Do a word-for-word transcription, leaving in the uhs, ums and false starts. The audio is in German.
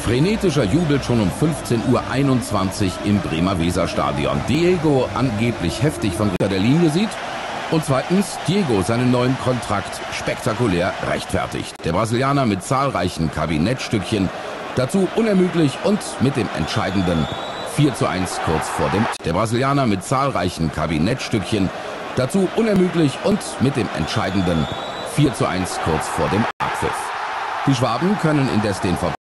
Frenetischer Jubel schon um fünfzehn Uhr einundzwanzig im Bremer Weserstadion. Diego angeblich heftig von der Linie sieht. Und zweitens, Diego seinen neuen Kontrakt spektakulär rechtfertigt. Der Brasilianer mit zahlreichen Kabinettstückchen, dazu unermüdlich und mit dem entscheidenden vier zu eins kurz vor dem. Der Brasilianer mit zahlreichen Kabinettstückchen, dazu unermüdlich und mit dem entscheidenden vier zu eins kurz vor dem Abpfiff. Die Schwaben können indes den